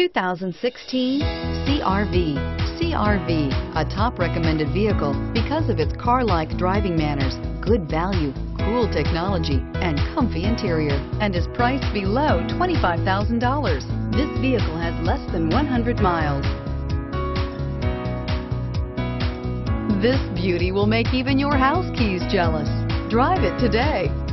2016 CR-V. CR-V, a top recommended vehicle because of its car-like driving manners, good value, cool technology, and comfy interior, and is priced below $25,000. This vehicle has less than 100 miles. This beauty will make even your house keys jealous. Drive it today.